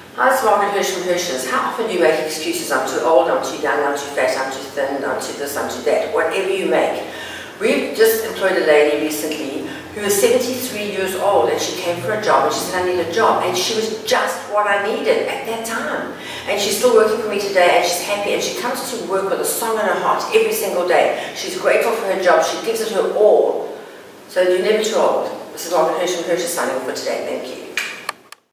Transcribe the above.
Hi, it's Margaret Hirsch from Hirsch's. How often do you make excuses? I'm too old, I'm too young, I'm too fat, I'm too thin, I'm too this, I'm too that. Whatever you make. We've just employed a lady recently who is 73 years old, and she came for a job and she said, I need a job, and she was just what I needed at that time. And she's still working for me today, and she's happy, and she comes to work with a song in her heart every single day. She's grateful for her job, she gives it her all. So you're never too old. This is Margaret Hirsch from Hirsch signing off for today. Thank you.